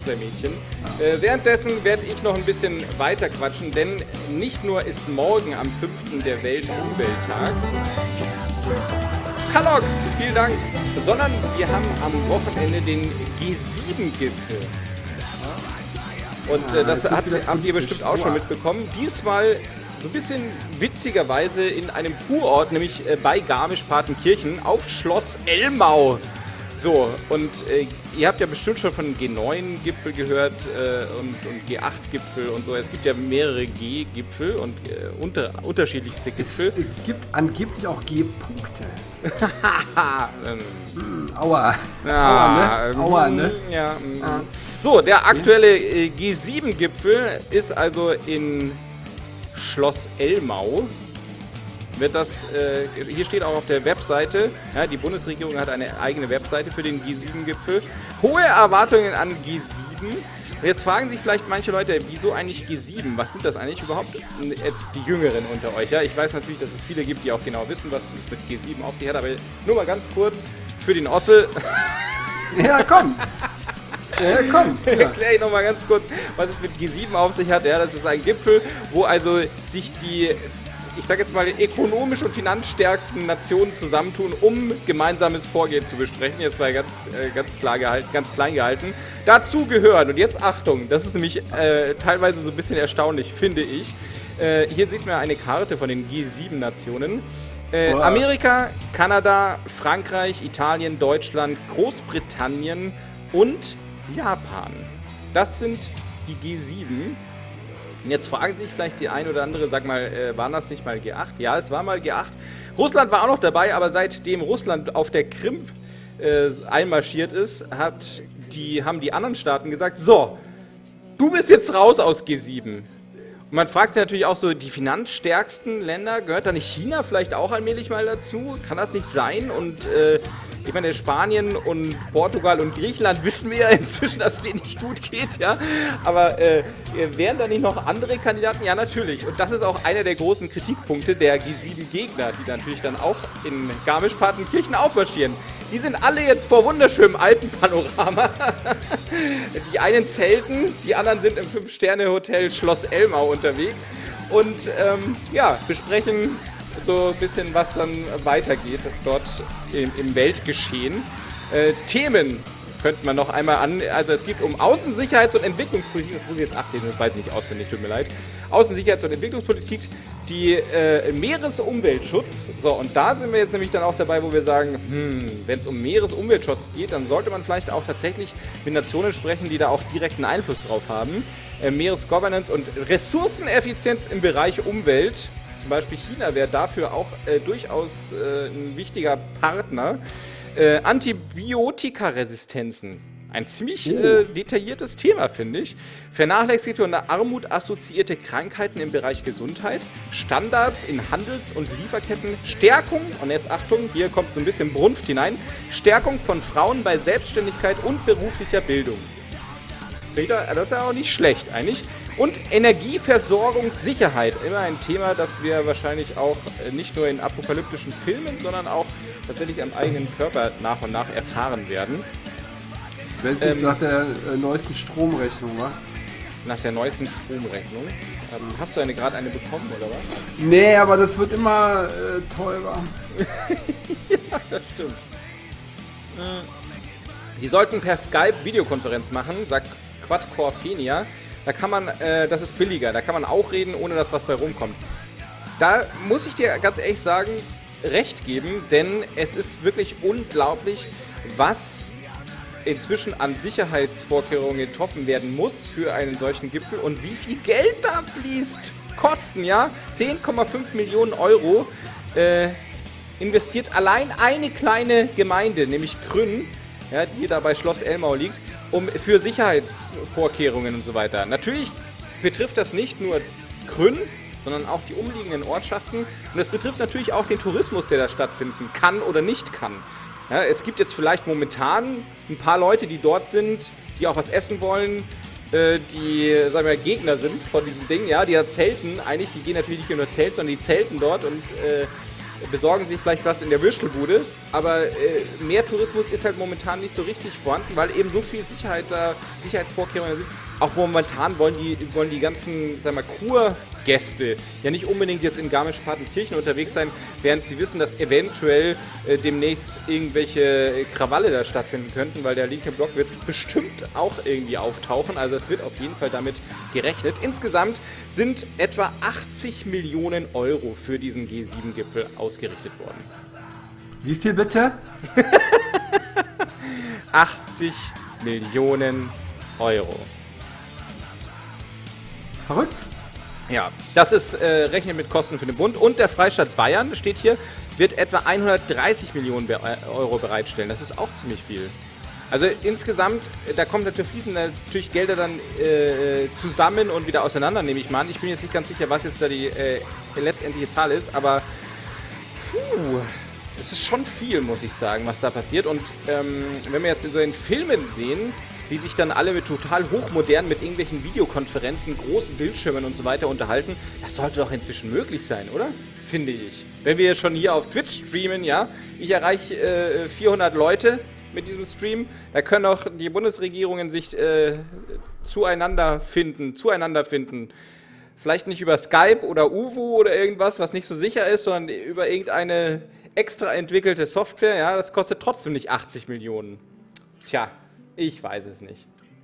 Cosplay-Mädchen. Währenddessen werde ich noch ein bisschen weiter quatschen, denn nicht nur ist morgen am 5. der Weltumwelttag, Kalox, vielen Dank, sondern wir haben am Wochenende den G7-Gipfel. Und das habt ihr bestimmt auch schon mitbekommen. Diesmal so ein bisschen witzigerweise in einem Kurort, nämlich bei Garmisch-Partenkirchen auf Schloss Elmau. So, und ihr habt ja bestimmt schon von G9-Gipfel gehört und G8-Gipfel und so. Es gibt ja mehrere G-Gipfel und unterschiedlichste Gipfel. Es gibt angeblich auch G-Punkte. Aua. Ja, Aua, ne? Ja. So, der aktuelle G7-Gipfel ist also in Schloss Elmau. Wird das, hier steht auch auf der Webseite, ja, die Bundesregierung hat eine eigene Webseite für den G7-Gipfel. Hohe Erwartungen an G7. Jetzt fragen sich vielleicht manche Leute, wieso eigentlich G7? Was sind das eigentlich überhaupt? Jetzt die Jüngeren unter euch. Ja? Ich weiß natürlich, dass es viele gibt, die auch genau wissen, was es mit G7 auf sich hat, aber nur mal ganz kurz für den Ossel. Ja, komm. Ja, komm. Ja. Erkläre ich nochmal ganz kurz, was es mit G7 auf sich hat. Ja, das ist ein Gipfel, wo also sich die, ich sage jetzt mal, ökonomisch und finanzstärksten Nationen zusammentun, um gemeinsames Vorgehen zu besprechen. Jetzt mal ganz klein gehalten. Dazu gehören, und jetzt Achtung, das ist nämlich teilweise so ein bisschen erstaunlich, finde ich. Hier sieht man eine Karte von den G7-Nationen. Amerika, Kanada, Frankreich, Italien, Deutschland, Großbritannien und Japan. Das sind die G7. Und jetzt fragen sich vielleicht die ein oder andere, sag mal, waren das nicht mal G8? Ja, es war mal G8. Russland war auch noch dabei, aber seitdem Russland auf der Krim einmarschiert ist, haben die anderen Staaten gesagt, so, du bist jetzt raus aus G7. Und man fragt sich natürlich auch so, die finanzstärksten Länder, gehört da nicht China vielleicht auch allmählich mal dazu? Kann das nicht sein? Und ich meine, Spanien und Portugal und Griechenland wissen wir ja inzwischen, dass es denen nicht gut geht, ja. Aber wären da nicht noch andere Kandidaten? Ja, natürlich. Und das ist auch einer der großen Kritikpunkte der G7-Gegner, die natürlich dann auch in Garmisch-Partenkirchen aufmarschieren. Die sind alle jetzt vor wunderschönem Alpenpanorama. Die einen zelten, die anderen sind im 5-Sterne-Hotel Schloss Elmau unterwegs und besprechen so ein bisschen, was dann weitergeht dort im Weltgeschehen. Themen könnte man noch einmal also es geht um Außensicherheits- und Entwicklungspolitik, das muss ich jetzt ablehnen, das weiß ich nicht auswendig, tut mir leid. Außensicherheits- und Entwicklungspolitik, die Meeresumweltschutz, so, und da sind wir jetzt nämlich dann auch dabei, wo wir sagen, wenn es um Meeresumweltschutz geht, dann sollte man vielleicht auch tatsächlich mit Nationen sprechen, die da auch direkten Einfluss drauf haben. Meeresgovernance und Ressourceneffizienz im Bereich Umwelt, zum Beispiel China wäre dafür auch durchaus ein wichtiger Partner. Antibiotikaresistenzen. Ein ziemlich detailliertes Thema, finde ich. Vernachlässigte und Armut assoziierte Krankheiten im Bereich Gesundheit, Standards in Handels- und Lieferketten, Stärkung, und jetzt Achtung, hier kommt so ein bisschen Brunft hinein, Stärkung von Frauen bei Selbstständigkeit und beruflicher Bildung. Das ist ja auch nicht schlecht eigentlich. Und Energieversorgungssicherheit, immer ein Thema, das wir wahrscheinlich auch nicht nur in apokalyptischen Filmen, sondern auch tatsächlich am eigenen Körper nach und nach erfahren werden. Welches nach der neuesten Stromrechnung, wa? Nach der neuesten Stromrechnung. Hast du gerade eine bekommen, oder was? Nee, aber das wird immer teurer. Ja, das stimmt. Die sollten per Skype Videokonferenz machen, sagt Quadcore Fenia. Da kann man, das ist billiger, da kann man auch reden, ohne dass was bei rumkommt. Da muss ich dir ganz ehrlich sagen, recht geben, denn es ist wirklich unglaublich, was inzwischen an Sicherheitsvorkehrungen getroffen werden muss für einen solchen Gipfel und wie viel Geld da fließt. Kosten, ja? 10,5 Millionen Euro investiert allein eine kleine Gemeinde, nämlich Grün, ja, die da bei Schloss Elmau liegt, für Sicherheitsvorkehrungen und so weiter. Natürlich betrifft das nicht nur Grün, sondern auch die umliegenden Ortschaften. Und es betrifft natürlich auch den Tourismus, der da stattfinden kann oder nicht kann. Ja, es gibt jetzt vielleicht momentan ein paar Leute, die dort sind, die auch was essen wollen, die, sagen wir, Gegner sind von diesem Ding, ja, die da zelten. Eigentlich, die gehen natürlich nicht in Hotels, sondern die zelten dort und besorgen sich vielleicht was in der Würstelbude. Aber mehr Tourismus ist halt momentan nicht so richtig vorhanden, weil eben so viel Sicherheitsvorkehrungen sind. Auch momentan wollen die ganzen, sagen wir mal, Kurgäste ja nicht unbedingt jetzt in Garmisch-Partenkirchen unterwegs sein, während sie wissen, dass eventuell demnächst irgendwelche Krawalle da stattfinden könnten, weil der linke Block wird bestimmt auch irgendwie auftauchen. Also es wird auf jeden Fall damit gerechnet. Insgesamt sind etwa 80 Millionen Euro für diesen G7-Gipfel ausgerichtet worden. Wie viel bitte? 80 Millionen Euro. Verrückt? Ja, das ist rechnet mit Kosten für den Bund. Und der Freistaat Bayern, steht hier, wird etwa 130 Millionen Euro bereitstellen. Das ist auch ziemlich viel. Also insgesamt, da kommen fließen natürlich Gelder dann zusammen und wieder auseinander, nehme ich mal an. Ich bin jetzt nicht ganz sicher, was jetzt da die letztendliche Zahl ist, aber es ist schon viel, muss ich sagen, was da passiert. Und wenn wir jetzt in so den Filmen sehen, wie sich dann alle mit total hochmodern mit irgendwelchen Videokonferenzen, großen Bildschirmen und so weiter unterhalten, das sollte doch inzwischen möglich sein, oder? Finde ich. Wenn wir schon hier auf Twitch streamen, ja, ich erreiche 400 Leute mit diesem Stream, da können auch die Bundesregierungen sich zueinander finden. Vielleicht nicht über Skype oder Uvo oder irgendwas, was nicht so sicher ist, sondern über irgendeine extra entwickelte Software, ja, das kostet trotzdem nicht 80 Millionen. Tja, ich weiß es nicht.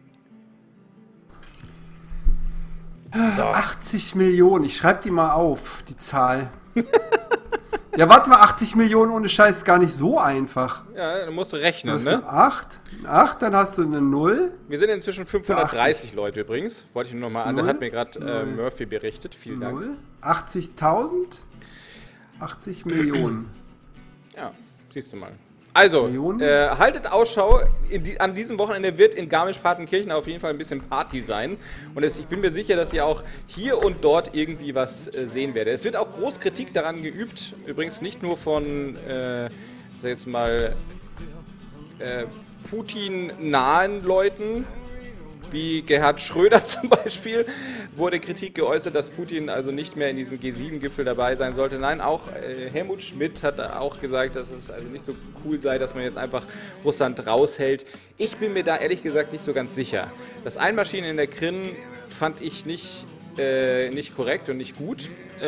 So. 80 Millionen, ich schreibe die mal auf, die Zahl. Ja, warte mal, 80 Millionen ohne Scheiß ist gar nicht so einfach. Ja, dann musst du rechnen, du hast ne? Eine 8, dann hast du eine 0. Wir sind inzwischen 530 Leute übrigens. Wollte ich nur noch mal an. Da hat mir gerade Murphy berichtet. Vielen Dank. 80.000? 80 Millionen. Ja, siehst du mal. Also, haltet Ausschau. An diesem Wochenende wird in Garmisch-Partenkirchen auf jeden Fall ein bisschen Party sein. Und ich bin mir sicher, dass ihr auch hier und dort irgendwie was sehen werdet. Es wird auch groß Kritik daran geübt. Übrigens nicht nur von, sag jetzt mal, Putin-nahen Leuten, wie Gerhard Schröder zum Beispiel, wurde Kritik geäußert, dass Putin also nicht mehr in diesem G7-Gipfel dabei sein sollte. Nein, auch Helmut Schmidt hat auch gesagt, dass es also nicht so cool sei, dass man jetzt einfach Russland raushält. Ich bin mir da ehrlich gesagt nicht so ganz sicher. Das Einmarschieren in der Krim fand ich nicht korrekt und nicht gut.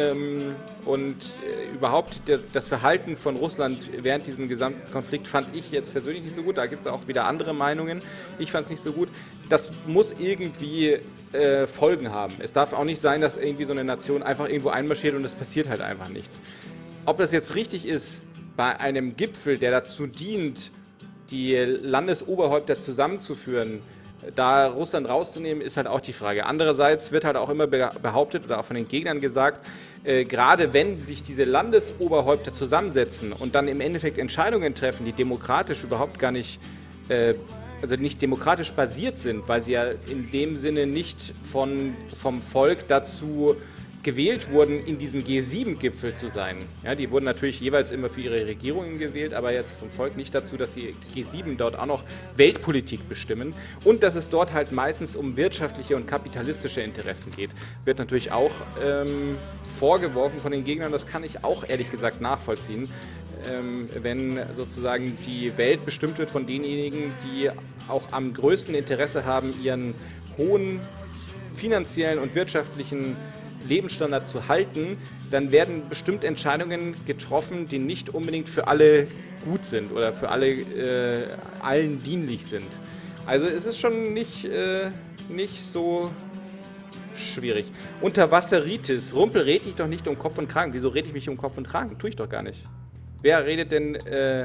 Überhaupt das Verhalten von Russland während diesem gesamten Konflikt fand ich jetzt persönlich nicht so gut. Da gibt es auch wieder andere Meinungen. Ich fand es nicht so gut. Das muss irgendwie Folgen haben. Es darf auch nicht sein, dass irgendwie so eine Nation einfach irgendwo einmarschiert und es passiert halt einfach nichts. Ob das jetzt richtig ist, bei einem Gipfel, der dazu dient, die Landesoberhäupter zusammenzuführen, da Russland rauszunehmen, ist halt auch die Frage. Andererseits wird halt auch immer behauptet oder auch von den Gegnern gesagt, gerade wenn sich diese Landesoberhäupter zusammensetzen und dann im Endeffekt Entscheidungen treffen, die demokratisch überhaupt gar nicht, also nicht demokratisch basiert sind, weil sie ja in dem Sinne nicht vom Volk dazu gewählt wurden, in diesem G7-Gipfel zu sein. Ja, die wurden natürlich jeweils immer für ihre Regierungen gewählt, aber jetzt vom Volk nicht dazu, dass die G7 dort auch noch Weltpolitik bestimmen und dass es dort halt meistens um wirtschaftliche und kapitalistische Interessen geht. Wird natürlich auch vorgeworfen von den Gegnern, das kann ich auch ehrlich gesagt nachvollziehen, wenn sozusagen die Welt bestimmt wird von denjenigen, die auch am größten Interesse haben, ihren hohen finanziellen und wirtschaftlichen Lebensstandard zu halten, dann werden bestimmt Entscheidungen getroffen, die nicht unbedingt für alle gut sind oder für alle allen dienlich sind. Also es ist schon nicht so schwierig. Unterwasseritis. Rumpel, red dich doch nicht um Kopf und Kragen. Wieso rede ich mich um Kopf und Kragen? Tue ich doch gar nicht. Wer redet denn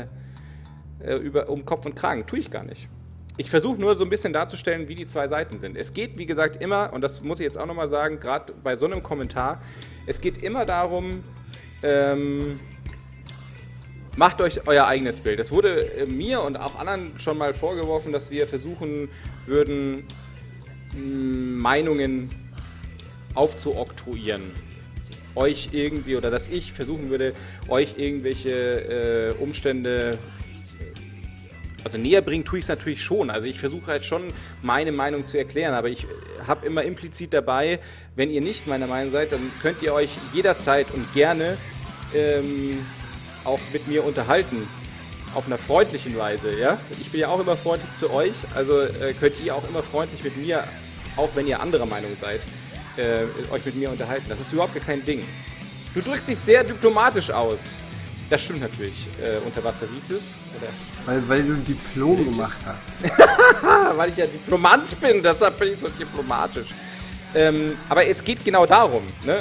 um Kopf und Kragen? Tue ich gar nicht. Ich versuche nur so ein bisschen darzustellen, wie die zwei Seiten sind. Es geht, wie gesagt, immer, und das muss ich jetzt auch nochmal sagen, gerade bei so einem Kommentar, es geht immer darum, macht euch euer eigenes Bild. Es wurde mir und auch anderen schon mal vorgeworfen, dass wir versuchen würden, Meinungen aufzuoktroyieren. Euch irgendwie, oder dass ich versuchen würde, euch irgendwelche Umstände, also näher bringen tue ich es natürlich schon. Also ich versuche halt schon, meine Meinung zu erklären, aber ich habe immer implizit dabei, wenn ihr nicht meiner Meinung seid, dann könnt ihr euch jederzeit und gerne auch mit mir unterhalten. auf einer freundlichen Weise, ja. Ich bin ja auch immer freundlich zu euch, also könnt ihr auch immer freundlich mit mir, auch wenn ihr anderer Meinung seid, euch mit mir unterhalten. Das ist überhaupt kein Ding. Du drückst dich sehr diplomatisch aus. Das stimmt natürlich. Unterwasseritis. Weil du ein Diplom gemacht hast. Weil ich ja Diplomant bin, deshalb bin ich so diplomatisch. Aber es geht genau darum, ne?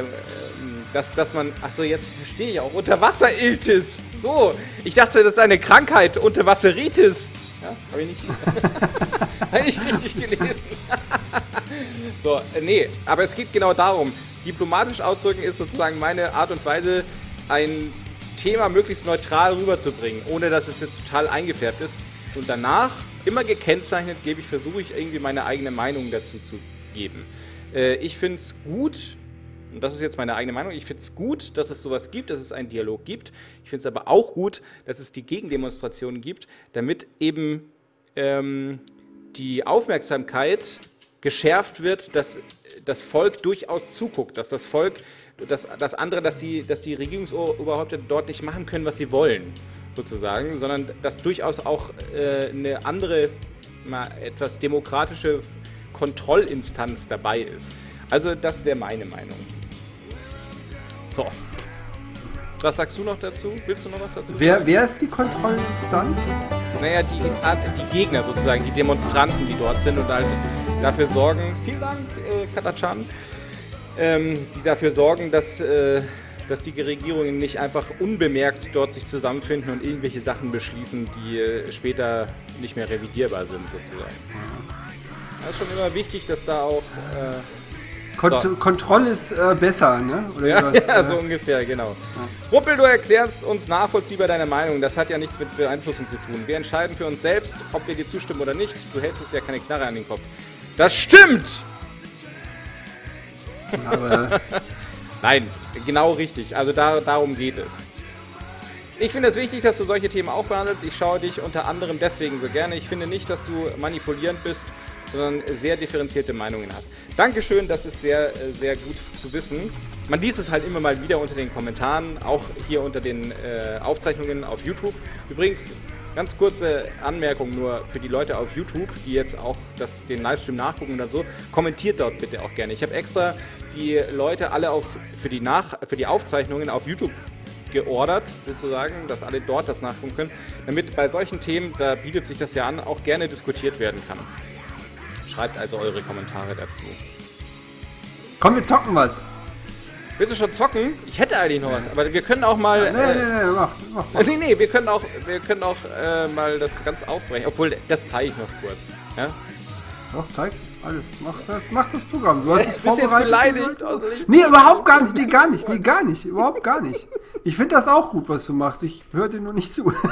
Dass man, achso, jetzt verstehe ich auch, Unterwasseriltis. So, ich dachte, das ist eine Krankheit, Unterwasseritis. Ja, habe ich nicht, hab ich nicht richtig gelesen. So, nee, aber es geht genau darum. Diplomatisch ausdrücken ist sozusagen meine Art und Weise, ein Thema möglichst neutral rüberzubringen, ohne dass es jetzt total eingefärbt ist. Und danach, immer gekennzeichnet, versuche ich irgendwie meine eigene Meinung dazu zu geben. Ich finde es gut, und das ist jetzt meine eigene Meinung, ich finde es gut, dass es sowas gibt, dass es einen Dialog gibt. Ich finde es aber auch gut, dass es die Gegendemonstrationen gibt, damit eben die Aufmerksamkeit geschärft wird, dass das Volk durchaus zuguckt, dass das Volk, dass die Regierungsoberhäupter dort nicht machen können, was sie wollen, sozusagen, sondern dass durchaus auch eine andere, etwas demokratische Kontrollinstanz dabei ist. Also das wäre meine Meinung. So. Was sagst du noch dazu? Willst du noch was dazu sagen? Wer ist die Kontrollinstanz? Naja, die Gegner sozusagen, die Demonstranten, die dort sind und halt dafür sorgen, vielen Dank, Katachan, die dafür sorgen, dass die Regierungen nicht einfach unbemerkt dort sich zusammenfinden und irgendwelche Sachen beschließen, die später nicht mehr revidierbar sind, sozusagen. Das ist schon immer wichtig, dass da auch... Kontrolle ist besser, ne? Oder ja, so ungefähr, genau. Ja. Ruppel, du erklärst uns nachvollziehbar deine Meinung. Das hat ja nichts mit Beeinflussung zu tun. Wir entscheiden für uns selbst, ob wir dir zustimmen oder nicht. Du hältst uns ja keine Knarre an den Kopf. Das stimmt! Aber nein, genau richtig. Also darum geht es. Ich finde es wichtig, dass du solche Themen auch behandelst. Ich schaue dich unter anderem deswegen so gerne. Ich finde nicht, dass du manipulierend bist, sondern sehr differenzierte Meinungen hast. Dankeschön, das ist sehr, sehr gut zu wissen. Man liest es halt immer mal wieder unter den Kommentaren, auch hier unter den Aufzeichnungen auf YouTube. Übrigens, ganz kurze Anmerkung nur für die Leute auf YouTube, die jetzt auch den Livestream nachgucken oder so, kommentiert dort bitte auch gerne. Ich habe extra die Leute alle für die Aufzeichnungen auf YouTube geordert, sozusagen, dass alle dort das nachgucken können, damit bei solchen Themen, da bietet sich das ja an, auch gerne diskutiert werden kann. Schreibt also eure Kommentare dazu. Komm, wir zocken was. Willst du schon zocken? Ich hätte eigentlich noch was, aber wir können auch mal... mach. Nee, wir können auch mal das ganz aufbrechen, obwohl, das zeige ich noch kurz. Ja? Doch, zeig alles. Mach das Programm. Du hast es vorbereitet. Bist jetzt beleidigt? Nee, überhaupt gar nicht. Nee, gar nicht. Überhaupt gar nicht. Ich finde das auch gut, was du machst. Ich höre dir nur nicht zu.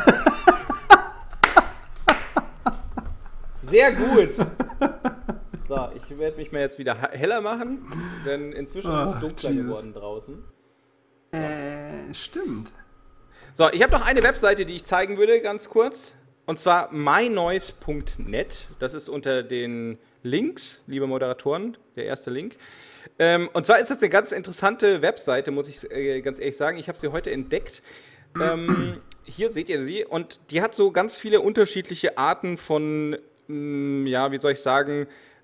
Sehr gut. So, ich werde mich mal jetzt wieder heller machen, denn inzwischen ist es dunkler geworden draußen. Stimmt. So, ich habe noch eine Webseite, die ich zeigen würde, ganz kurz. Und zwar mynoise.net. Das ist unter den Links, liebe Moderatoren, der erste Link. Und zwar ist das eine ganz interessante Webseite, muss ich ganz ehrlich sagen. Ich habe sie heute entdeckt. Hier seht ihr sie. Und die hat so ganz viele unterschiedliche Arten von, ja, wie soll ich sagen,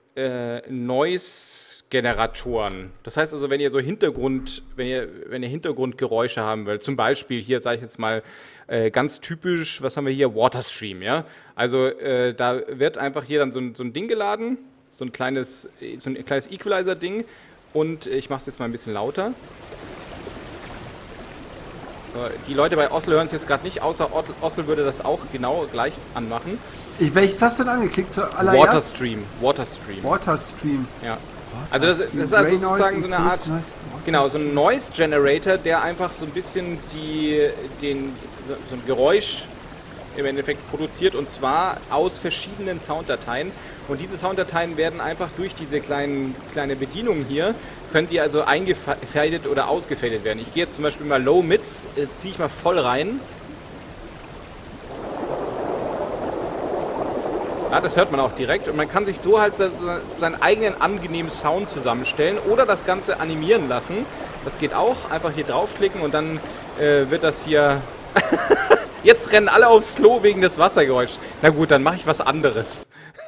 Noise-Generatoren. Das heißt also, wenn ihr so wenn ihr Hintergrundgeräusche haben wollt, zum Beispiel hier, sage ich jetzt mal, ganz typisch, was haben wir hier? Waterstream, ja? Also da wird einfach hier dann so ein Ding geladen, so ein kleines Equalizer-Ding, und ich mache es jetzt mal ein bisschen lauter. Die Leute bei Oslo hören es jetzt gerade nicht, außer Oslo würde das auch genau gleich anmachen. Welches hast du denn angeklickt? Zuallererst? Waterstream. Ja. Also das ist also sozusagen so eine Art, genau, so ein Noise Generator, der einfach so ein bisschen so ein Geräusch im Endeffekt produziert, und zwar aus verschiedenen Sounddateien. Und diese Sounddateien werden einfach durch diese kleine Bedienung hier, können die also eingefädelt oder ausgefädelt werden. Ich gehe jetzt zum Beispiel mal Low Mids, ziehe ich mal voll rein. Ja, das hört man auch direkt, und man kann sich so halt seinen eigenen angenehmen Sound zusammenstellen oder das Ganze animieren lassen. Das geht auch, einfach hier draufklicken und dann wird das hier Jetzt rennen alle aufs Klo wegen des Wassergeräuschs. Na gut, dann mache ich was anderes.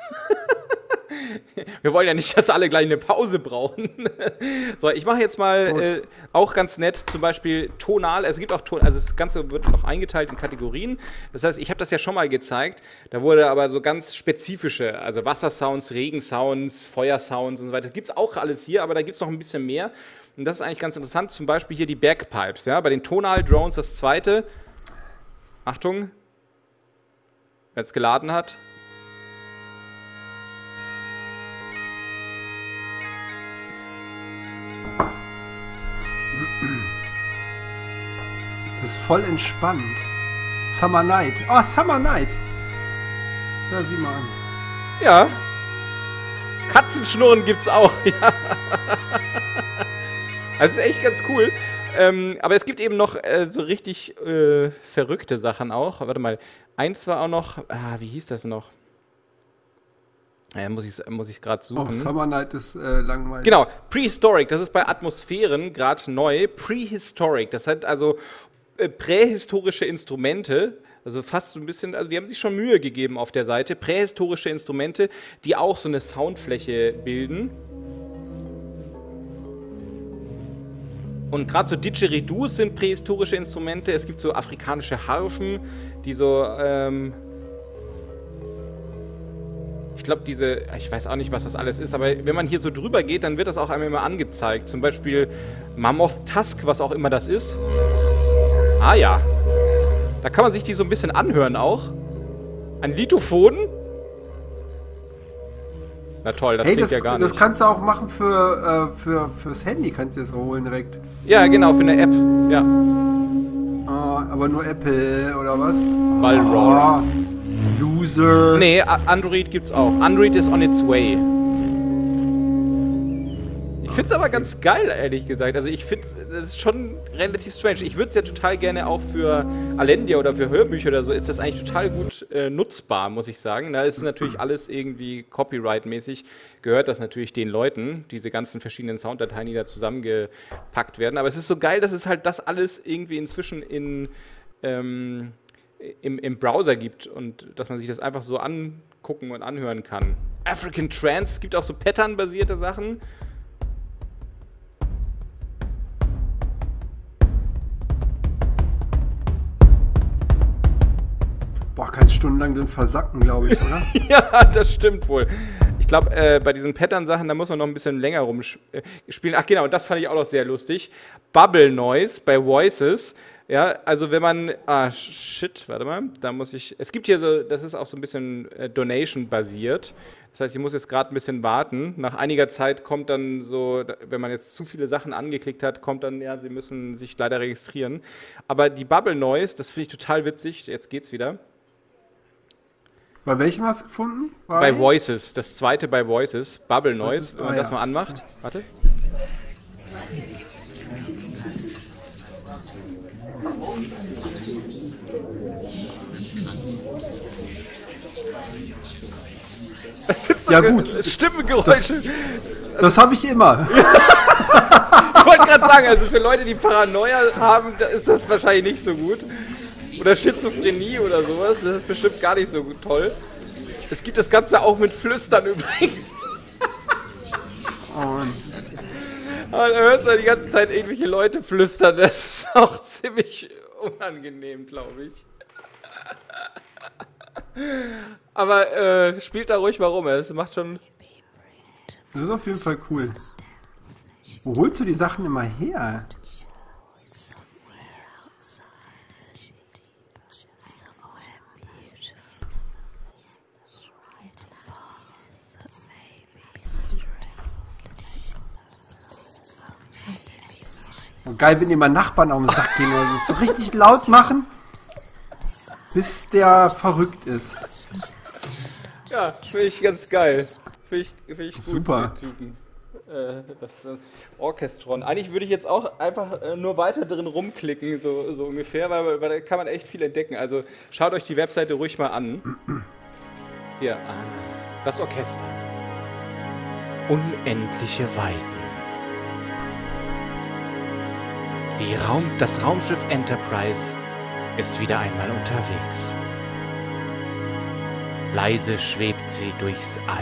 Wir wollen ja nicht, dass alle gleich eine Pause brauchen. So, ich mache jetzt mal auch ganz nett, zum Beispiel tonal. Es gibt auch also das Ganze wird noch eingeteilt in Kategorien. Das heißt, ich habe das ja schon mal gezeigt. Da wurde aber so ganz spezifische, also Wassersounds, Regensounds, Feuersounds und so weiter. Das gibt es auch alles hier, aber da gibt es noch ein bisschen mehr. Und das ist eigentlich ganz interessant. Zum Beispiel hier die Bagpipes. Ja? Bei den Tonal-Drones das zweite. Achtung, wer es geladen hat. Das ist voll entspannt. Summer Night. Oh, Summer Night. Da sieh mal an. Ja. Katzenschnurren gibt's auch. Ja. Also ist echt ganz cool. Aber es gibt eben noch so richtig verrückte Sachen auch. Warte mal. Eins war auch noch. Wie hieß das noch? Muss ich gerade suchen. Oh, Summer Night ist langweilig. Genau, Prehistoric, das ist bei Atmosphären gerade neu. Prehistoric, das hat also prähistorische Instrumente, also fast so ein bisschen, also die haben sich schon Mühe gegeben auf der Seite. Prähistorische Instrumente, die auch so eine Soundfläche bilden. Und gerade so Didgeridoos sind prähistorische Instrumente. Es gibt so afrikanische Harfen, die so, ich glaube, ich weiß auch nicht, was das alles ist, aber wenn man hier so drüber geht, dann wird das auch einmal immer angezeigt. Zum Beispiel Mammoth Tusk, was auch immer das ist. Ah ja. Da kann man sich die so ein bisschen anhören auch. Ein Lithophon. Na toll, das klingt ja gar nicht. Das kannst du auch machen fürs Handy, kannst du das holen direkt. Ja, genau, für eine App. Ja. Aber nur Apple oder was? Ballroar. Loser. Nee, Android gibt's auch. Android is on its way. Ich find's aber ganz geil, ehrlich gesagt. Also ich find's, das ist schon relativ strange. Ich würde es ja total gerne auch für Alendia oder für Hörbücher oder so, ist das eigentlich total gut nutzbar, muss ich sagen. Da ist natürlich alles irgendwie Copyright-mäßig, gehört das natürlich den Leuten, diese ganzen verschiedenen Sounddateien, die da zusammengepackt werden. Aber es ist so geil, dass es halt das alles irgendwie inzwischen im Browser gibt und dass man sich das einfach so angucken und anhören kann. African Trance, es gibt auch so Pattern-basierte Sachen. Boah, kannst stundenlang drin versacken, glaube ich, oder? Ja, das stimmt wohl. Ich glaube, bei diesen Pattern-Sachen, da muss man noch ein bisschen länger rumspielen. Ach genau, das fand ich auch noch sehr lustig. Bubble Noise bei Voices. Ja, also wenn man, warte mal, da muss ich, es gibt hier so, das ist auch so ein bisschen Donation-basiert. Das heißt, ich muss jetzt gerade ein bisschen warten. Nach einiger Zeit kommt dann so, wenn man jetzt zu viele Sachen angeklickt hat, kommt dann, ja, Sie müssen sich leider registrieren. Aber die Bubble Noise, das finde ich total witzig, jetzt geht's wieder. Bei welchem hast du gefunden? Bei Voices, das zweite bei Voices, Bubble Noise, wenn man das mal anmacht. Warte. Das sind so Stimmengeräusche. Das habe ich immer. Ich wollte gerade sagen, also für Leute, die Paranoia haben, da ist das wahrscheinlich nicht so gut. Oder Schizophrenie oder sowas, das ist bestimmt gar nicht so gut, toll. Es gibt das Ganze auch mit Flüstern übrigens. Und da hörst du die ganze Zeit irgendwelche Leute flüstern, das ist auch ziemlich unangenehm, glaube ich. Aber spielt da ruhig mal rum, es macht schon... Das ist auf jeden Fall cool. Wo holst du die Sachen immer her? Und geil, wenn die mal Nachbarn auf den Sack gehen oder so richtig laut machen, bis der verrückt ist. Ja, finde ich ganz geil. Finde ich gut, super. Die Typen. Das Orchestron. Eigentlich würde ich jetzt auch einfach nur weiter drin rumklicken, so ungefähr, weil da kann man echt viel entdecken. Also schaut euch die Webseite ruhig mal an. Hier, das Orchester. Unendliche Weiten. Das Raumschiff Enterprise ist wieder einmal unterwegs. Leise schwebt sie durchs All.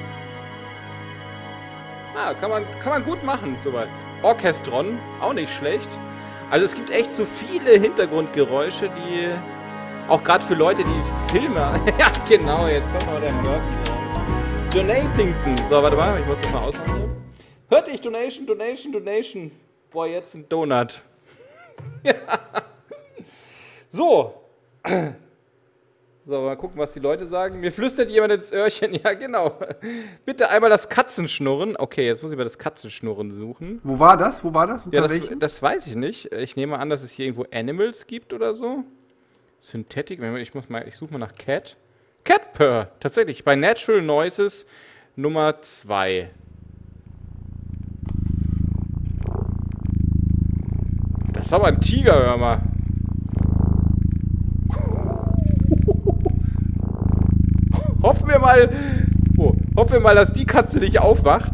Ah, kann man gut machen, sowas. Orchestron, auch nicht schlecht. Also es gibt echt so viele Hintergrundgeräusche, die auch gerade für Leute, die Filme... ja, genau, jetzt kommt mal der Murphy. Donatington. So, warte mal, ich muss das mal ausmachen hier. Hört ich, Donation. Boah, jetzt ein Donut. Ja. So. So, mal gucken, was die Leute sagen. Mir flüstert jemand ins Öhrchen. Ja, genau. Bitte einmal das Katzenschnurren. Okay, jetzt muss ich mal das Katzenschnurren suchen. Wo war das? Ja, das weiß ich nicht. Ich nehme an, dass es hier irgendwo Animals gibt oder so. Synthetic. Ich suche mal nach Cat. Cat Purr. Tatsächlich. Bei Natural Noises Nummer 2. Das ist aber ein Tiger, hör mal. Hoffen wir mal, dass die Katze nicht aufwacht.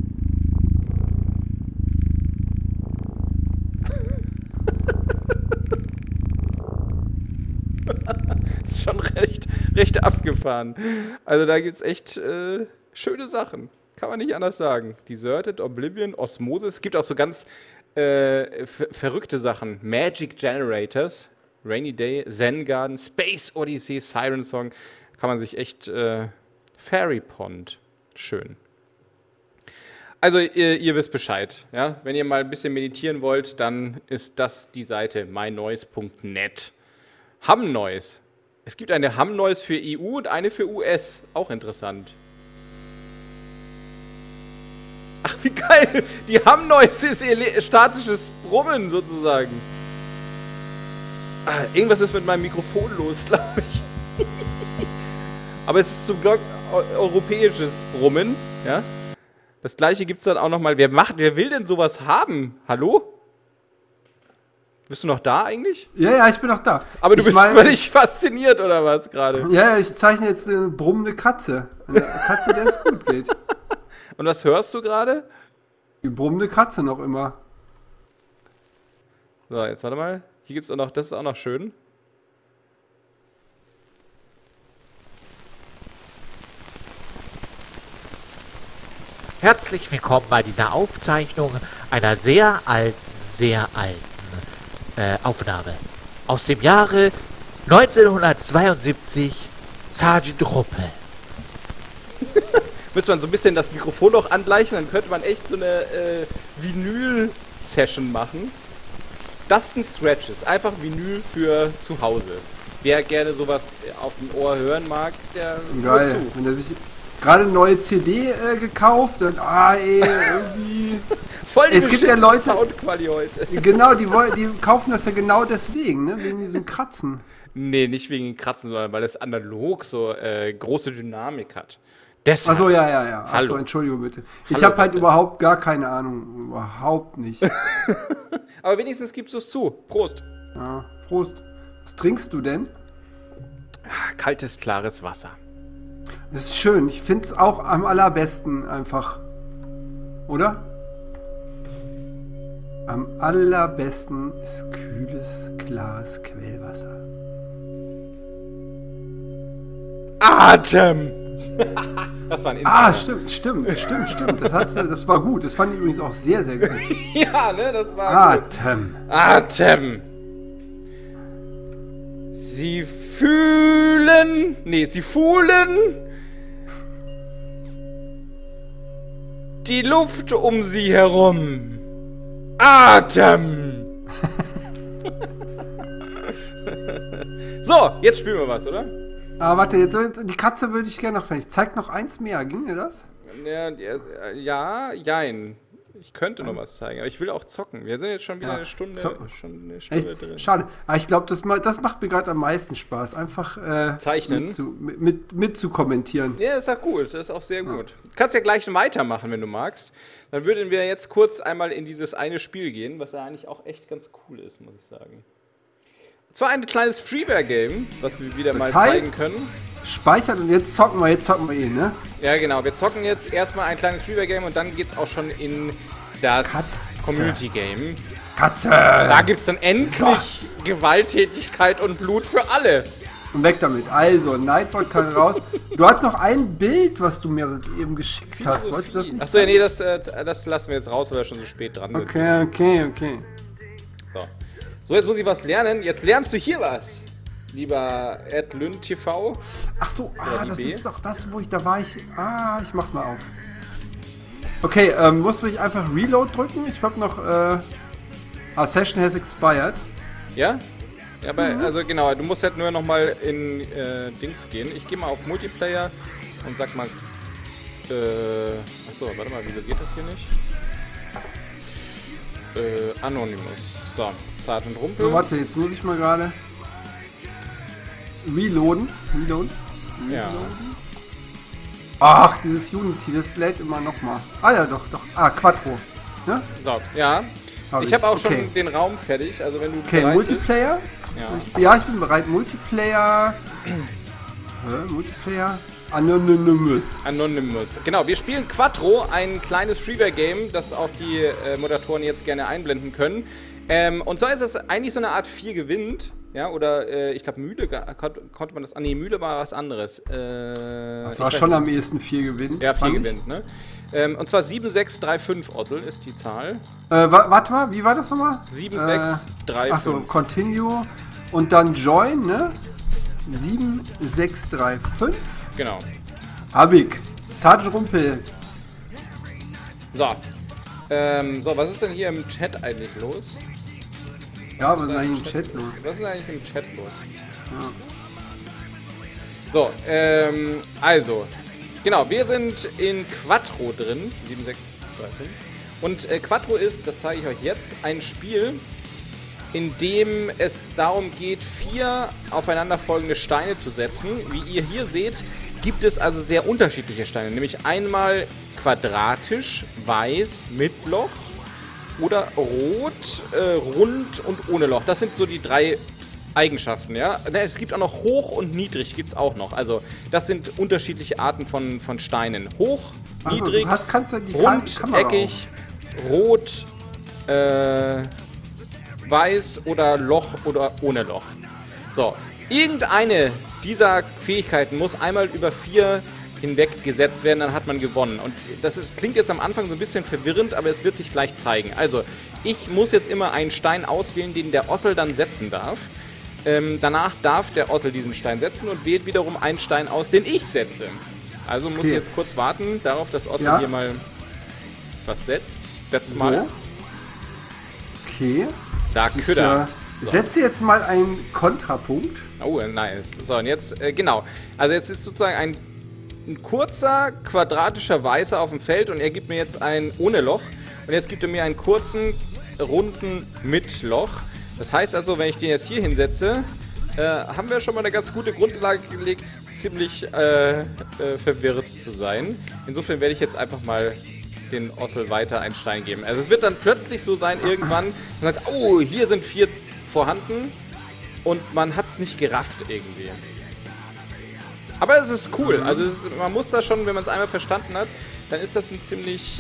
Das ist schon recht abgefahren. Also da gibt es echt schöne Sachen. Kann man nicht anders sagen. Deserted, Oblivion, Osmosis. Es gibt auch so ganz verrückte Sachen. Magic Generators, Rainy Day, Zen Garden, Space Odyssey, Siren Song. Kann man sich echt... Fairy Pond. Schön. Also ihr wisst Bescheid. Ja? Wenn ihr mal ein bisschen meditieren wollt, dann ist das die Seite mynoise.net. Hamnoise. Es gibt eine Hamnoise für EU und eine für US. Auch interessant. Ach, wie geil. Die Hamnoise ist statisches Brummen sozusagen. Ah, irgendwas ist mit meinem Mikrofon los, glaube ich. Aber es ist zum Glück europäisches Brummen, ja. Das gleiche gibt es dann auch nochmal. Wer will denn sowas haben? Hallo? Bist du noch da eigentlich? Ja, ich bin noch da. Aber du bist völlig fasziniert, oder was, gerade? Ja, ich zeichne jetzt eine brummende Katze. Eine Katze, der es gut geht. Und was hörst du gerade? Die brummende Katze noch immer. So, jetzt warte mal. Hier gibt's auch noch, das ist auch noch schön. Herzlich willkommen bei dieser Aufzeichnung einer sehr alten Aufnahme. Aus dem Jahre 1972, Sergeant Ruppe. Müsste man so ein bisschen das Mikrofon noch angleichen, dann könnte man echt so eine Vinyl-Session machen. Dustin Scratches, einfach Vinyl für zu Hause. Wer gerne sowas auf dem Ohr hören mag, der hört zu. Wenn der sich gerade eine neue CD gekauft, dann irgendwie... Voll die es gibt ja Leute, Soundqualität heute. Genau, die kaufen das ja genau deswegen, ne? Wegen diesem Kratzen. Nee, nicht wegen dem Kratzen, sondern weil es analog so große Dynamik hat. Deshalb. Achso, ja. Hallo. Achso, Entschuldigung bitte. Ich habe halt überhaupt gar keine Ahnung. Überhaupt nicht. Aber wenigstens gibst du es zu. Prost. Ja, Prost. Was trinkst du denn? Kaltes, klares Wasser. Das ist schön. Ich finde es auch am allerbesten einfach. Oder? Am allerbesten ist kühles, klares Quellwasser. Atem! Das war ein Insider. Stimmt. Das war gut. Das fand ich übrigens auch sehr, sehr gut. Ja, ne, das war Atem. Sie fühlen die Luft um sie herum. Atem! So, jetzt spielen wir was, oder? Aber warte, jetzt die Katze würde ich gerne noch fertig. Zeig noch eins mehr, ging dir das? Ja, jein. Ich könnte noch was zeigen, aber ich will auch zocken. Wir sind jetzt schon wieder eine Stunde drin. Schade. Aber ich glaube, das macht mir gerade am meisten Spaß. Einfach zeichnen. Mit zu kommentieren. Ja, das ist auch gut. Das ist auch sehr gut. Du kannst ja gleich weitermachen, wenn du magst. Dann würden wir jetzt kurz einmal in dieses eine Spiel gehen, was ja eigentlich auch echt ganz cool ist, muss ich sagen. Und zwar ein kleines Freeware-Game, was wir wieder mal zeigen können. Speichern und jetzt zocken wir eh, ne? Ja, genau. Wir zocken jetzt erstmal ein kleines Freeware-Game und dann geht's auch schon in das Community-Game. Katze! Da gibt es dann endlich Gewalttätigkeit und Blut für alle. Und weg damit. Also, Nightbot kann raus. Du hast noch ein Bild, was du mir eben geschickt hast. Wolltest du das nicht? Achso, ja, nee, das lassen wir jetzt raus, weil wir schon so spät dran sind. Okay. So, jetzt muss ich was lernen. Jetzt lernst du hier was, lieber Adlyn TV. Ach so, das B. ist doch das, wo ich, da war ich. Ich mach's mal auf. Okay, muss ich einfach Reload drücken? Ich hab noch, Session has expired. Ja? Ja, aber, also genau, du musst halt nur nochmal in Dings gehen. Ich gehe mal auf Multiplayer und sag mal, achso, warte mal, wieso geht das hier nicht? Anonymous. So, Sergeant Rumpel. So, warte, jetzt muss ich mal gerade reloaden. Ja. Ach, dieses Unity, das lädt immer nochmal. Ja, doch. Quattro. Ne? So, ja. Ich habe auch okay. schon den Raum fertig, also wenn du Okay, bereit Multiplayer. bist. Ja, ich bin bereit. Multiplayer. Multiplayer. Anonymous. Genau, wir spielen Quattro, ein kleines Freeware-Game, das auch die Moderatoren jetzt gerne einblenden können. Und zwar ist es eigentlich so eine Art 4 gewinnt. Ja, oder ich glaube Mühle konnte man das. Nee, Mühle war was anderes. Das war schon am ehesten 4 gewinnt. Ja, 4 gewinnt, ne? Und zwar 7635 Ossel ist die Zahl. Warte mal, wie war das nochmal? 7635. Achso, Continue und dann Join, ne? 7635. Genau. Hab ich. Sergeant Rumpel. So. So, was ist denn hier im Chat eigentlich los? Ja, was ist eigentlich im Chat los? Was ist eigentlich im Chat los? Ja. So, also, genau, wir sind in Quattro drin, 7635. Und Quattro ist, das zeige ich euch jetzt, ein Spiel, in dem es darum geht, 4 aufeinanderfolgende Steine zu setzen. Wie ihr hier seht, gibt es also sehr unterschiedliche Steine, nämlich einmal quadratisch, weiß, mit Loch oder rot, rund und ohne Loch. Das sind so die 3 Eigenschaften, ja. Es gibt auch noch hoch und niedrig, gibt es auch noch. Also das sind unterschiedliche Arten von Steinen. Hoch, niedrig, rund, eckig, rot, weiß oder Loch oder ohne Loch. So, irgendeine dieser Fähigkeiten muss einmal über 4 hinweg gesetzt werden, dann hat man gewonnen. Und klingt jetzt am Anfang so ein bisschen verwirrend, aber es wird sich gleich zeigen. Also, ich muss jetzt immer einen Stein auswählen, den der Ossel dann setzen darf. Danach darf der Ossel diesen Stein setzen und wählt wiederum einen Stein aus, den ich setze. Also muss ich jetzt kurz warten darauf, dass Ossel hier mal was setzt. Setz mal. Okay. Da Köder. So. Setze jetzt mal einen Kontrapunkt. Oh, nice. So, und jetzt, genau. Also jetzt ist sozusagen ein kurzer, quadratischer Weißer auf dem Feld und er gibt mir jetzt einen ohne Loch. Und jetzt gibt er mir einen kurzen, runden mit Loch. Das heißt also, wenn ich den jetzt hier hinsetze, haben wir schon mal eine ganz gute Grundlage gelegt, ziemlich verwirrt zu sein. Insofern werde ich jetzt einfach mal den Ossel weiter einen Stein geben. Also es wird dann plötzlich so sein, irgendwann, man sagt, oh, hier sind 4 vorhanden und man hat es nicht gerafft irgendwie. Aber es ist cool, also man muss das schon, wenn man es einmal verstanden hat, dann ist das ein ziemlich,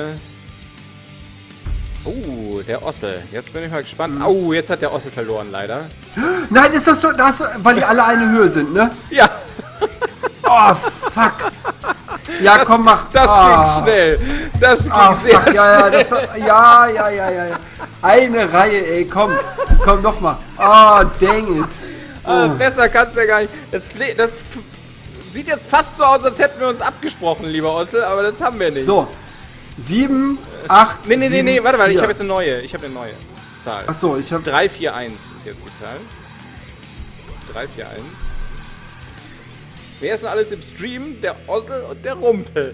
der Ossel. Jetzt bin ich mal gespannt. Oh, jetzt hat der Ossel verloren, leider. Nein, ist das schon, weil die alle eine Höhe sind, ne? Ja. Oh, fuck. Ja, komm, mach. Das ging schnell. Das ging sehr schnell. Ja. Eine Reihe, ey, komm nochmal. Oh, dang it. Besser kannst du ja gar nicht. Das sieht jetzt fast so aus, als hätten wir uns abgesprochen, lieber Ossel, aber das haben wir nicht. So. 7, 8, Nee, warte mal, ich habe jetzt eine neue. Zahl. Achso, ich habe 341 ist jetzt die Zahl. 341. Wer ist denn alles im Stream? Der Ossel und der Rumpel.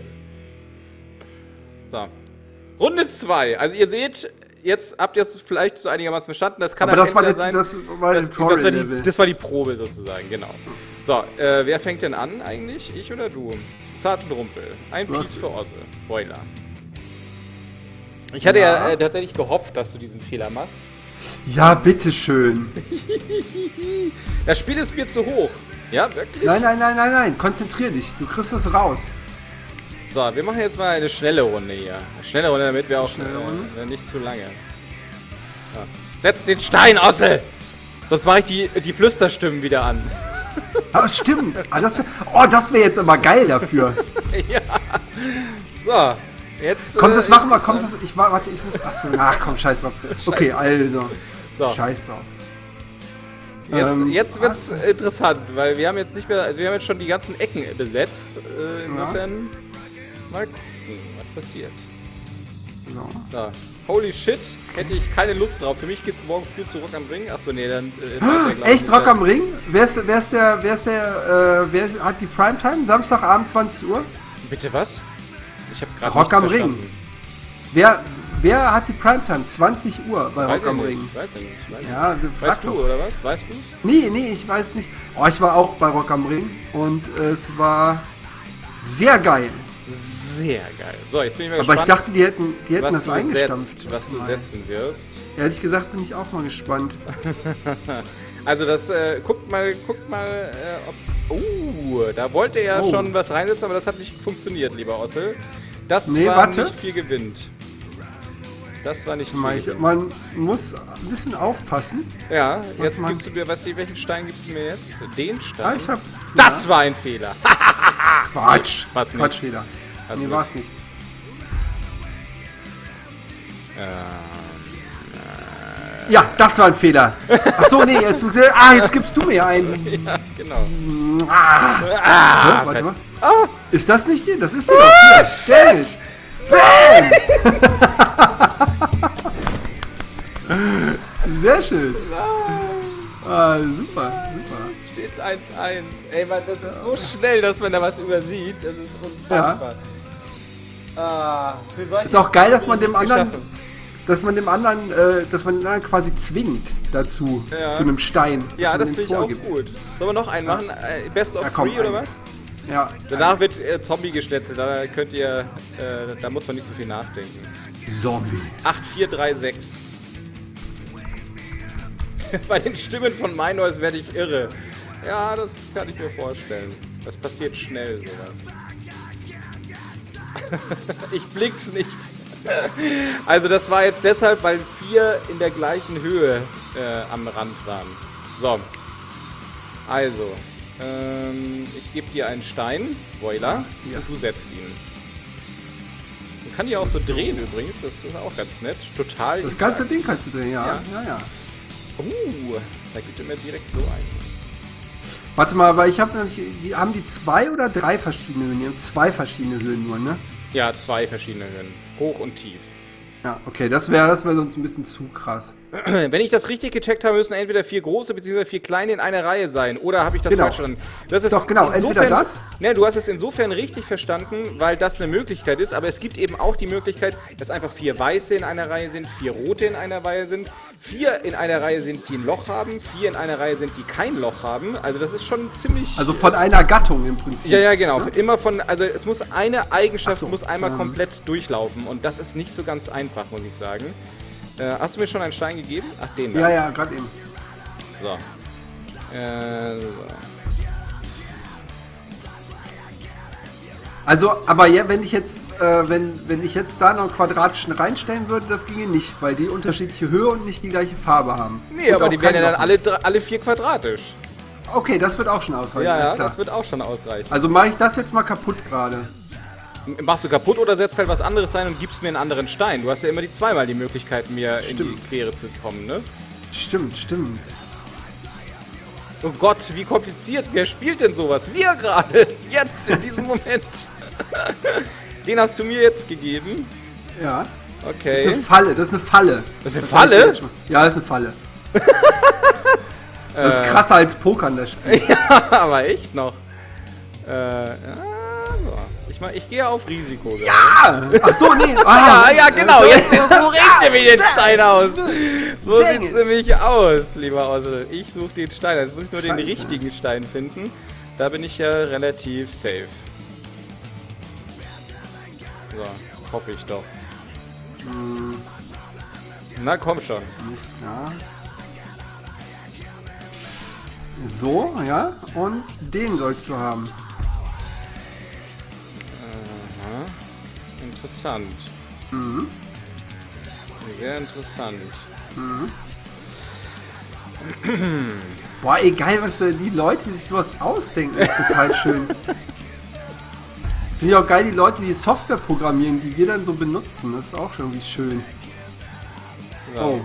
So. Runde 2. Also ihr seht, jetzt habt ihr es vielleicht so einigermaßen verstanden. Das kann aber das war sein. Das war die Probe sozusagen, genau. So, wer fängt denn an eigentlich? Ich oder du? Sergeant Rumpel. Ein Piece für Ossel. Boiler. Ich hatte ja tatsächlich gehofft, dass du diesen Fehler machst. Ja, bitteschön. Das Spiel ist mir zu hoch. Ja, wirklich? Nein. Konzentrier dich. Du kriegst das raus. So, wir machen jetzt mal eine schnelle Runde hier. Eine schnelle Runde, damit wir auch nicht zu lange. Ja. Setz den Stein, Ossel! Sonst mache ich die Flüsterstimmen wieder an. Aber stimmt. Das wäre jetzt aber geil dafür. Ja. So, jetzt... Komm, das machen wir. Komm, das... Warte, ich muss... Achso, ach komm, scheiß drauf. Okay, also. So. Scheiß drauf. Jetzt wird's interessant, weil wir haben jetzt nicht mehr... Wir haben jetzt schon die ganzen Ecken besetzt. Insofern... Mal gucken, was passiert. So. So. Holy shit, hätte ich keine Lust drauf. Für mich geht's morgen früh zu Rock am Ring. Achso, nee, dann... Echt, Rock am Ring? Wer hat die Primetime? Samstagabend 20 Uhr? Bitte was? Ich habe gerade Rock am Ring. Wer hat die Primetime? 20 Uhr bei Rock am Ring. Weiß ich. Ja, also Weißt du, oder was? Weißt du's? Nee, ich weiß nicht. Oh, ich war auch bei Rock am Ring und es war sehr geil. Sehr geil. So, jetzt bin ich mal Aber gespannt. ich dachte, die hätten das eingestampft. Was du setzen wirst. Ehrlich gesagt bin ich auch mal gespannt. Also das, guckt mal, ob... da wollte er schon was reinsetzen, aber das hat nicht funktioniert, lieber Ossel. Das war nicht viel gewinnt. Das war nicht viel gewinnt. Man muss ein bisschen aufpassen. Ja, jetzt gibst du mir, welchen Stein gibst du mir jetzt? Den Stein? Das war ein Fehler. Quatsch. Quatschfehler. Nee, war's nicht. Ja, das war ein Fehler. Achso, nee, jetzt gibst du mir einen. Ja, genau. Warte mal. Ist das nicht dir? Das ist dir doch. Shit! Bam! Sehr schön. Super. Steht 1-1. Ey, Mann, das ist so schnell, dass man da was übersieht. Das ist unfassbar. Ist auch geil, dass man dem anderen... Dass man den anderen quasi zwingt dazu, zu einem Stein. Ja, das finde ich auch gut. Sollen wir noch einen machen? Best of 3 oder was? Ja. Danach wird Zombie geschnetzelt, da könnt ihr, da muss man nicht so viel nachdenken. Zombie. 8436. Bei den Stimmen von Minois werde ich irre. Ja, das kann ich mir vorstellen. Das passiert schnell, sowas. Ich blick's nicht. Also das war jetzt deshalb, weil 4 in der gleichen Höhe am Rand waren. So. Also. Ich gebe dir einen Stein, Boiler, und du setzt ihn. Man kann die auch so drehen übrigens, das ist auch ganz nett. Total. Das ganze Ding kannst du drehen, ja. Da gibt er mir direkt so ein. Warte mal, aber haben die 2 oder 3 verschiedene Höhen? Die haben 2 verschiedene Höhen nur, ne? Ja, 2 verschiedene Höhen. Hoch und tief. Ja, okay, das wäre sonst ein bisschen zu krass. Wenn ich das richtig gecheckt habe, müssen entweder 4 große bzw. 4 kleine in einer Reihe sein. Oder habe ich das falsch verstanden? Das ist doch, genau, entweder das. Ne, du hast es insofern richtig verstanden, weil das eine Möglichkeit ist. Aber es gibt eben auch die Möglichkeit, dass einfach 4 weiße in einer Reihe sind, 4 rote in einer Reihe sind, 4 in einer Reihe sind, die ein Loch haben, 4 in einer Reihe sind, die kein Loch haben. Also das ist schon ziemlich... Also von einer Gattung im Prinzip. Ja, genau. Ne? Immer von... Also es muss eine Eigenschaft muss einmal komplett durchlaufen. Und das ist nicht so ganz einfach, muss ich sagen. Hast du mir schon einen Stein gegeben? Ach, den da. Ja, gerade eben. So. Also, aber ja, wenn ich jetzt da noch einen quadratischen reinstellen würde, das ginge nicht, weil die unterschiedliche Höhe und nicht die gleiche Farbe haben. Nee, aber die wären ja dann alle 4 quadratisch. Okay, das wird auch schon ausreichen. Ja, das wird auch schon ausreichen. Also mache ich das jetzt mal kaputt gerade. Machst du kaputt oder setzt halt was anderes rein und gibst mir einen anderen Stein? Du hast ja immer zweimal die Möglichkeit, mir in die Quere zu kommen, ne? Stimmt. Oh Gott, wie kompliziert. Wer spielt denn sowas? Wir gerade. Jetzt, in diesem Moment. Den hast du mir jetzt gegeben? Ja. Okay. Das ist eine Falle. Das ist eine Falle? Ja, das ist eine Falle. Das ist krasser als Pokern, das Spiel. Ja, aber echt noch. Ich gehe auf Risiko. Ja! Ach so, nee. Ja, genau. Jetzt suche ich nämlich den Stein aus. So sieht es nämlich aus, lieber Ossel. Ich suche den Stein. Jetzt muss ich nur den richtigen Stein finden. Da bin ich ja relativ safe. So, hoffe ich doch. Na, komm schon. Nicht da. So, ja. Und den sollst du haben. Interessant. Sehr interessant. Boah, egal, was die Leute, die sich sowas ausdenken, ist total schön. Finde ich auch geil, die Leute, die Software programmieren, die wir dann so benutzen. Das ist auch irgendwie schön. Ja. Oh.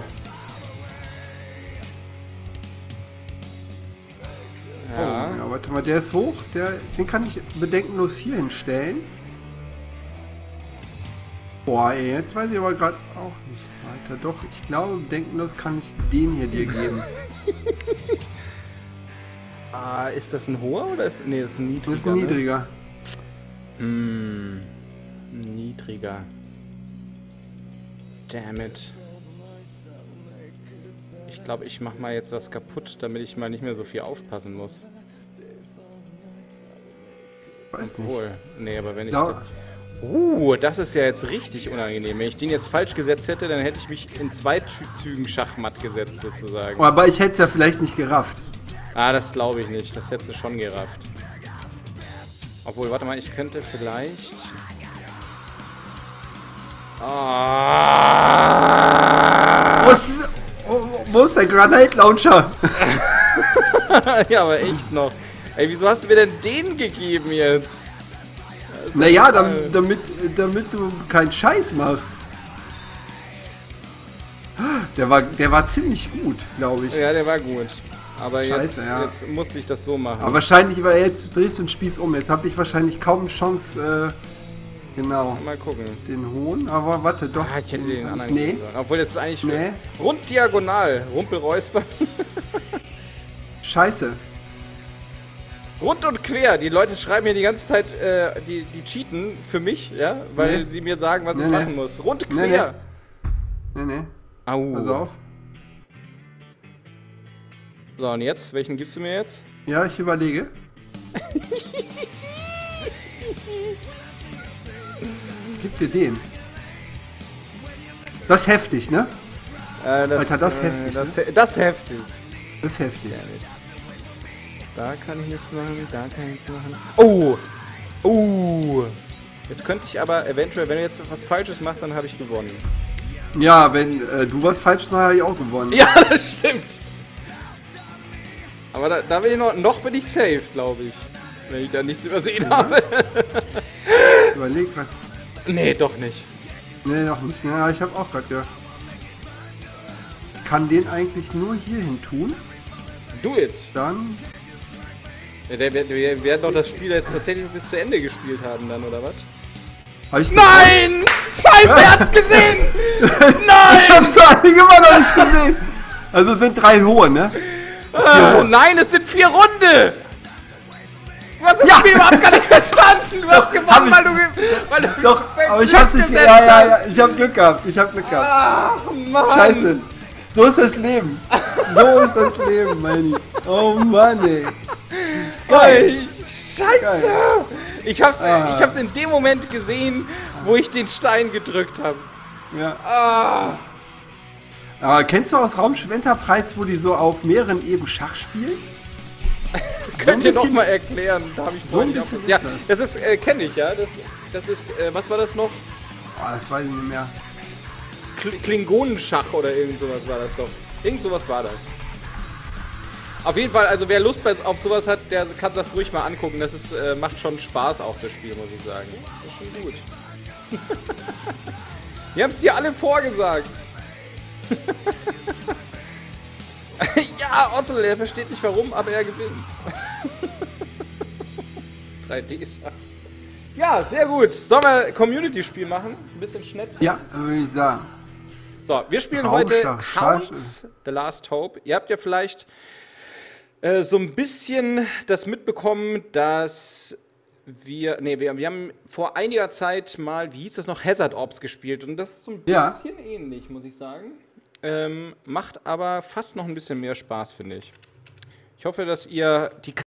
Ja. Oh, ja, warte mal, der ist hoch. Den kann ich bedenkenlos hier hinstellen. Boah, ey, jetzt weiß ich aber gerade auch nicht weiter. Doch, ich glaube, bedenkenlos kann ich den hier dir geben. Ist das ein hoher oder ist... Nee, das ist ein niedriger. Das ist ein niedriger. Ne? Niedriger. Damn it. Ich glaube, ich mache mal jetzt was kaputt, damit ich mal nicht mehr so viel aufpassen muss. Weiß Obwohl. nicht. Nee, aber wenn ich... Ja. Das ist ja jetzt richtig unangenehm. Wenn ich den jetzt falsch gesetzt hätte, dann hätte ich mich in 2 Zügen Schachmatt gesetzt, sozusagen. Aber ich hätte es ja vielleicht nicht gerafft. Das glaube ich nicht. Das hättest du schon gerafft. Obwohl, warte mal, ich könnte vielleicht... Wo ist der Granite Launcher? Ja, aber echt noch. Ey, wieso hast du mir denn den gegeben jetzt? Naja, damit du keinen Scheiß machst. Der war ziemlich gut, glaube ich. Ja, der war gut. Aber Scheiße, jetzt musste ich das so machen. Aber wahrscheinlich, weil jetzt drehst du den Spieß um. Jetzt habe ich wahrscheinlich kaum eine Chance, genau, Mal gucken. den hohen. Aber warte, doch. Ich hätte den anderen Nee, geben sollen. Obwohl, das ist eigentlich Nee. rund diagonal. Rumpelräusper. scheiße. Rund und quer. Die Leute schreiben mir die ganze Zeit, die cheaten für mich, ja, weil Nee. sie mir sagen, was ich Nee. machen muss. Rund Nee, quer. Nee. Au. Pass auf. So, und jetzt? Welchen gibst du mir jetzt? Ja, ich überlege. Gib dir den. Das ist heftig, ne? Alter, das ist heftig, Das ist heftig. Das ist heftig. Da kann ich jetzt machen, da kann ich jetzt machen. Oh! Jetzt könnte ich aber eventuell, wenn du jetzt was Falsches machst, dann habe ich gewonnen. Ja, wenn du was falsch machst, habe ich auch gewonnen. Ja, das stimmt. Aber da bin ich noch bin ich safe, glaube ich. Wenn ich da nichts übersehen habe. Überleg was. Nee, doch nicht. Nee, noch nicht. Ja, ich habe auch gerade gedacht. Ich kann den eigentlich nur hier hin tun. Do it. Dann. Ja, wir werden doch das Spiel jetzt tatsächlich bis zu Ende gespielt haben dann, oder was? Hab ich Nein! Scheiße, er hat's gesehen! Nein! Ich hab's eigentlich immer noch nicht gesehen. Also es sind 3 hohe, ne? Nein, es sind 4 Runde! Du hast das Spiel überhaupt gar nicht verstanden! Du hast gewonnen, weil du Doch, aber ich hab's nicht. Ja, ich hab Glück gehabt. Ach, Mann! Scheiße. So ist das Leben. So ist das Leben, Manni. Oh Mann, ey. Ey, Scheiße! Geil. Ich hab's in dem Moment gesehen, wo ich den Stein gedrückt habe. Ja. Aber kennst du aus Raumschiff Enterprise, wo die so auf mehreren Ebenen Schach spielen? Könnt ihr noch bisschen- mal erklären? Da habe ich So ein vorhin bisschen ja, ist das ist, kenne ich, ja. Das ist, was war das noch? Das weiß ich nicht mehr. Klingonenschach oder irgend sowas war das doch. Irgend sowas war das. Auf jeden Fall, also wer Lust auf sowas hat, der kann das ruhig mal angucken. Das ist, macht schon Spaß auch, das Spiel, muss ich sagen. Das ist schon gut. Wir haben es dir alle vorgesagt. Ja, Otto, er versteht nicht warum, aber er gewinnt. 3D-Schach. Ja, sehr gut. Sollen wir Community-Spiel machen? Ein bisschen schnell. Ja, würde ich sagen. So, wir spielen Raumschach, heute Hounds, The Last Hope. Ihr habt ja vielleicht so ein bisschen das mitbekommen, dass wir haben vor einiger Zeit mal, wie hieß das noch, Hazard Ops gespielt. Und das ist so ein bisschen ähnlich, muss ich sagen. Macht aber fast noch ein bisschen mehr Spaß, finde ich. Ich hoffe, dass ihr die